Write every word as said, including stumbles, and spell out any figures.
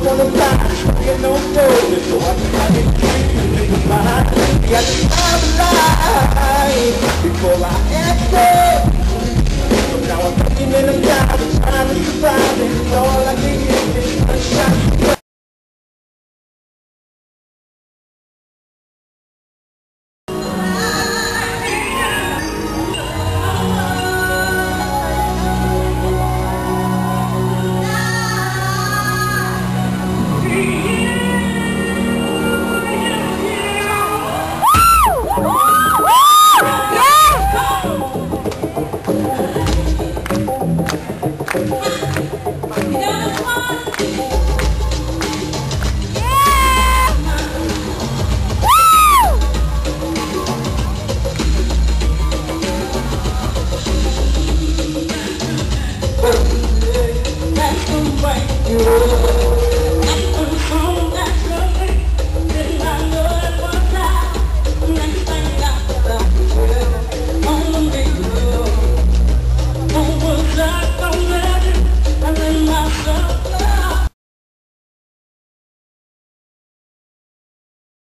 wanna die, you know, no, so I can get you behind. You got to stop the light before I answer. So now I'm thinking and I'm trying to survive, and all I can hear is